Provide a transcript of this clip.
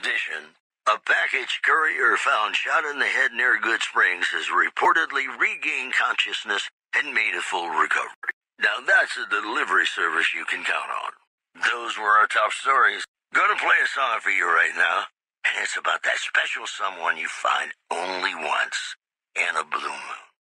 addition, a package courier found shot in the head near Good Springs has reportedly regained consciousness and made a full recovery. Now that's a delivery service you can count on. Those were our top stories. Gonna play a song for you right now, and it's about that special someone you find only once in a blue moon.